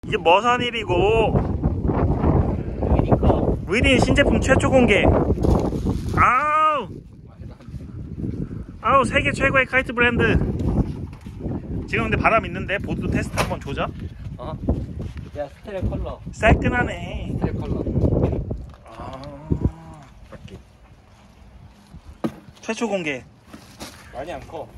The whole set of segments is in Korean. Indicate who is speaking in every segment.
Speaker 1: 이게 뭐선 일이고. 리딘 신제품 최초 공개. 아우 세계 최고의 카이트 브랜드. 지금 근데 바람 있는데 보드 테스트 한번 조져.
Speaker 2: 야, 스트랩 컬러.
Speaker 1: 깔끔하네.
Speaker 2: 스트랩 컬러.
Speaker 1: 맞게. 최초 공개.
Speaker 2: 많이 안 커.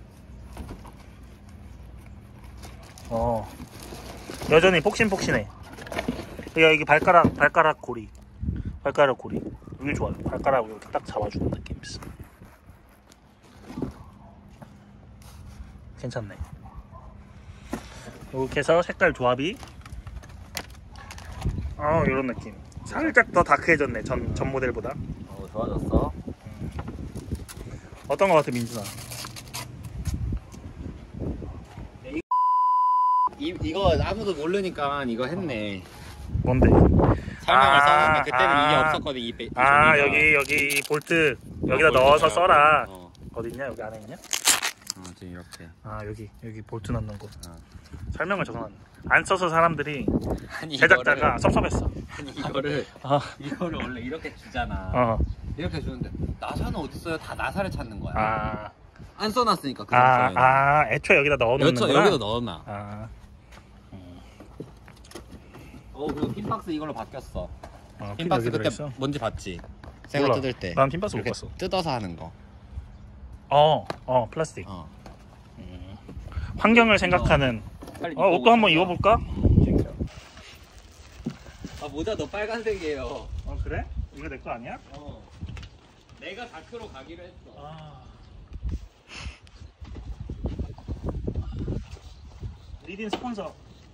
Speaker 1: 여전히 폭신폭신해. 여기 발가락 고리. 여기 좋아요. 발가락으로 이렇게 딱 잡아주는 느낌 있어. 괜찮네. 이렇게 해서 색깔 조합이 이런 느낌. 살짝 더 다크해졌네. 전 모델보다.
Speaker 2: 좋아졌어.
Speaker 1: 어떤 거 같아, 민준아?
Speaker 2: 이거 아무도 모르니까 이거 했네.
Speaker 1: 뭔데?
Speaker 2: 설명을 써놨는데 그때는 이게 없었거든. 이
Speaker 1: 여기 볼트 여기다 넣어서 써라. 어디 있냐? 여기 안에 있냐?
Speaker 2: 지금 이렇게.
Speaker 1: 여기 볼트 넣는 곳. 설명을 적어놨네. 안 써서 사람들이 제작자가
Speaker 2: 이거를,
Speaker 1: 섭섭했어.
Speaker 2: 아니 이거를 원래 이렇게 주잖아. 이렇게 주는데 나사는 어딨어요? 다 나사를 찾는 거야. 안 써놨으니까.
Speaker 1: 애초에 여기다 넣어놓는구나.
Speaker 2: 여기다 넣어놔. 그리고 핀박스 이걸로 바뀌었어. 핀박스 그때 뭔지 봤지? 새거 뜯을 때.
Speaker 1: 난 핀박스 못 봤어.
Speaker 2: 뜯어서 하는 거.
Speaker 1: 플라스틱. 환경을 생각하는. 옷도 한번 입어볼까?
Speaker 2: 모자 너 빨간색이에요.
Speaker 1: 그래? 이거 내 거 아니야?
Speaker 2: 내가 다크로 가기로 했어.
Speaker 1: 리딘 스폰서.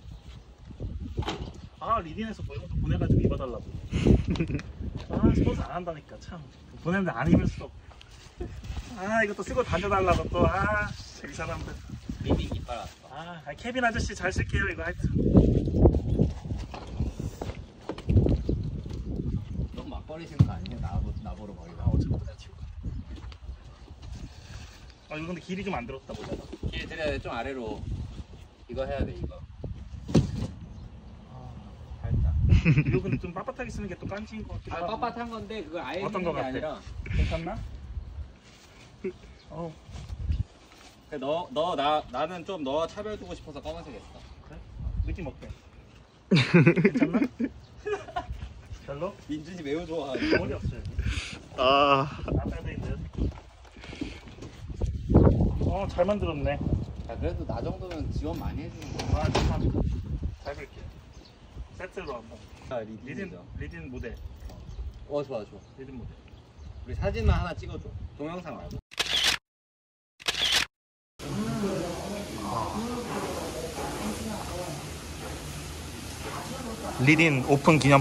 Speaker 1: 리딘에서 뭐 이것도 보내가지고 입어달라고. 스폰서 안 한다니까 참. 보냈는데 안 입을 수도 없고. 이것도 쓰고 다녀달라고 또. 이 사람들.
Speaker 2: 리딘 이빨 왔어.
Speaker 1: 케빈 아저씨 잘 쓸게요 이거 하여튼.
Speaker 2: 너무 막 버리시는 거 아니에요? 나보러 버리고.
Speaker 1: 어차피 그냥 치고. 이거 근데 길이 좀 안 들었다 보잖아.
Speaker 2: 길 들여야 돼. 좀 아래로. 이거 해야 돼 이거.
Speaker 1: 이거 근데 좀 빳빳하게 쓰는 게 또 깐치인 것 같기도 하고.
Speaker 2: 빳빳한 건데 그걸 아예
Speaker 1: 어떤 거 같아?
Speaker 2: 아니라.
Speaker 1: 괜찮나?
Speaker 2: 나는 좀 너 차별 두고 싶어서 검은색 했어.
Speaker 1: 그래? 느낌 어때? 괜찮나? 별로?
Speaker 2: 민준이 매우 좋아하는.
Speaker 1: 어디 없어요? 잘 만들었네.
Speaker 2: 그래도 나 정도면 지원 많이 해주는 거야.
Speaker 1: 감사합니다. 잘 볼게요. 세트로 한번. 리딘 모델.
Speaker 2: 좋아.
Speaker 1: 리딘 모델.
Speaker 2: 우리 사진만 하나 찍어줘. 동영상 말고.
Speaker 1: 리딘 오픈 기념.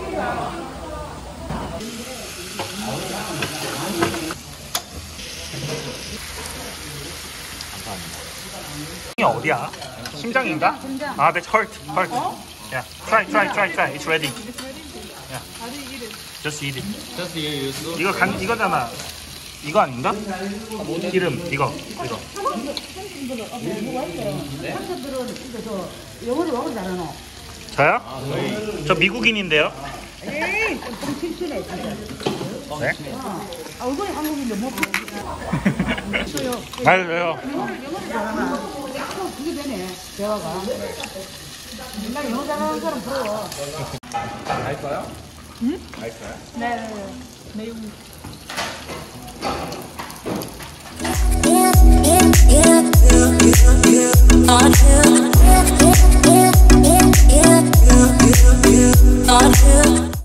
Speaker 1: 이게 어디야? 심장인가? That's heart. Yeah. Try. It's ready. Yeah. Just eat it. 이거잖아. 이거 아닌가? 기름 이거.
Speaker 3: 영어를 먹으면 잘하노.
Speaker 1: 저요? 저 미국인인데요.
Speaker 3: 에이, 좀 칭찬해.
Speaker 1: 네?
Speaker 3: 얼굴이 한국인데 뭐?
Speaker 1: 왜요?
Speaker 3: 영어를 잘하나? 그게 되네. 대화가. 나 영어 잘하는 사람 부러워.
Speaker 2: 갈까요?
Speaker 3: 응?
Speaker 2: 갈까요?
Speaker 3: 네. 매우.
Speaker 4: Yeah.